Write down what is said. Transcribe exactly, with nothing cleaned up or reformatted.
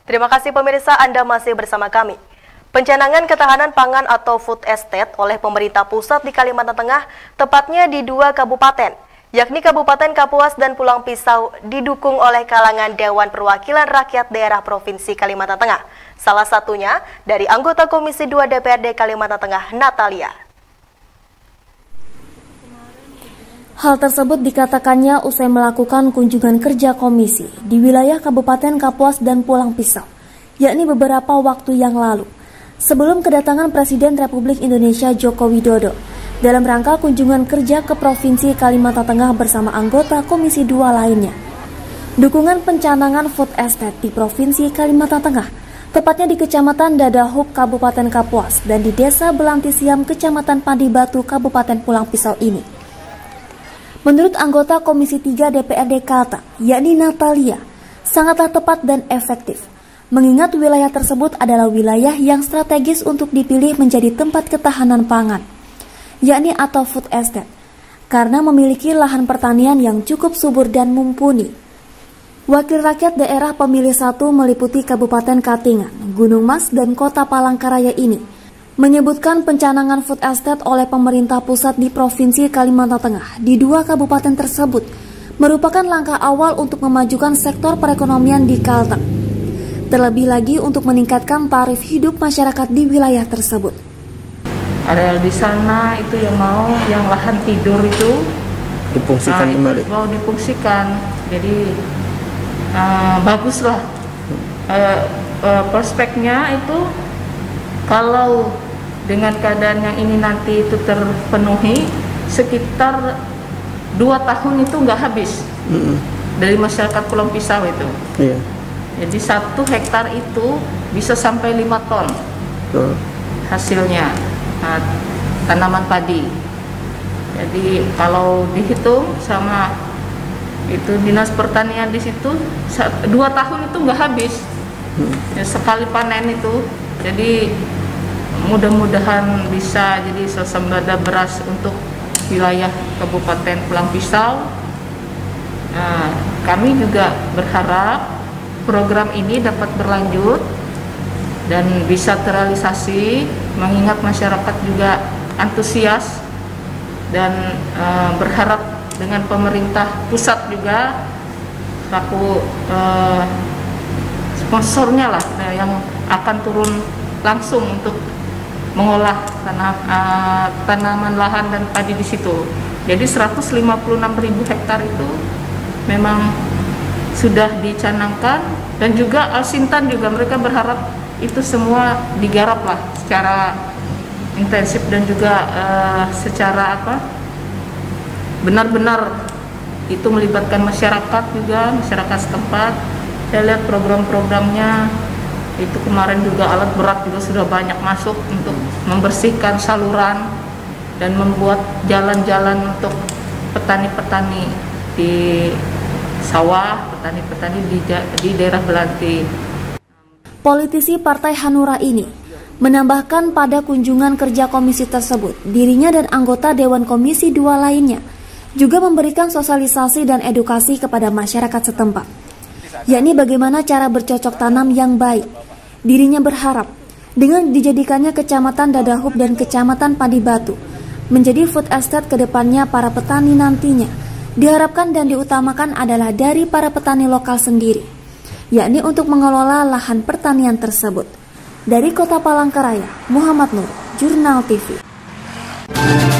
Terima kasih pemirsa, Anda masih bersama kami. Pencanangan ketahanan pangan atau food estate oleh pemerintah pusat di Kalimantan Tengah, tepatnya di dua kabupaten, yakni Kabupaten Kapuas dan Pulang Pisau, didukung oleh kalangan Dewan Perwakilan Rakyat Daerah Provinsi Kalimantan Tengah. Salah satunya dari anggota Komisi dua D P R D Kalimantan Tengah, Natalia. Hal tersebut dikatakannya usai melakukan kunjungan kerja komisi di wilayah Kabupaten Kapuas dan Pulang Pisau, yakni beberapa waktu yang lalu, sebelum kedatangan Presiden Republik Indonesia Joko Widodo dalam rangka kunjungan kerja ke Provinsi Kalimantan Tengah bersama anggota Komisi dua lainnya. Dukungan pencanangan food estate di Provinsi Kalimantan Tengah, tepatnya di Kecamatan Dadahub, Kabupaten Kapuas, dan di Desa Belantisiam, Kecamatan Pandi Batu, Kabupaten Pulang Pisau ini. Menurut anggota Komisi tiga D P R D Kalteng, yakni Natalia, sangatlah tepat dan efektif, mengingat wilayah tersebut adalah wilayah yang strategis untuk dipilih menjadi tempat ketahanan pangan, yakni atau food estate, karena memiliki lahan pertanian yang cukup subur dan mumpuni. Wakil rakyat daerah pemilih satu meliputi Kabupaten Katingan, Gunung Mas, dan Kota Palangkaraya ini menyebutkan pencanangan food estate oleh pemerintah pusat di Provinsi Kalimantan Tengah di dua kabupaten tersebut merupakan langkah awal untuk memajukan sektor perekonomian di Kalteng. Terlebih lagi untuk meningkatkan tarif hidup masyarakat di wilayah tersebut. Areal di sana itu yang mau, yang lahan tidur itu difungsikan nah, kembali. Mau difungsikan, jadi uh, baguslah. Uh, uh, prospeknya itu kalau dengan keadaan yang ini nanti itu terpenuhi, sekitar dua tahun itu nggak habis mm-hmm. dari masyarakat Pulang Pisau itu. Yeah. Jadi satu hektar itu bisa sampai lima ton uh. hasilnya, nah, tanaman padi. Jadi kalau dihitung sama itu dinas pertanian di situ, dua tahun itu nggak habis mm. ya, sekali panen itu. Jadi mudah-mudahan bisa jadi swasembada beras untuk wilayah Kabupaten Pulang Pisau. Nah, kami juga berharap program ini dapat berlanjut dan bisa terrealisasi, mengingat masyarakat juga antusias dan uh, berharap dengan pemerintah pusat juga selaku uh, sponsornya lah yang akan turun langsung untuk mengolah tanah, uh, tanaman lahan dan padi di situ. Jadi seratus lima puluh enam ribu hektar itu memang sudah dicanangkan, dan juga Alsintan juga mereka berharap itu semua digarap lah secara intensif dan juga uh, secara apa benar-benar itu melibatkan masyarakat juga, masyarakat setempat. Saya lihat program-programnya itu kemarin juga alat berat juga sudah banyak masuk untuk membersihkan saluran dan membuat jalan-jalan untuk petani-petani di sawah, petani-petani di, di daerah Belanti. Politisi Partai Hanura ini menambahkan pada kunjungan kerja komisi tersebut, dirinya dan anggota Dewan Komisi dua lainnya juga memberikan sosialisasi dan edukasi kepada masyarakat setempat, yakni bagaimana cara bercocok tanam yang baik. Dirinya berharap dengan dijadikannya Kecamatan Dadahub dan Kecamatan Pandi Batu menjadi food estate ke depannya para petani nantinya diharapkan dan diutamakan adalah dari para petani lokal sendiri, yakni untuk mengelola lahan pertanian tersebut. Dari Kota Palangkaraya, Muhammad Nur, Jurnal T V.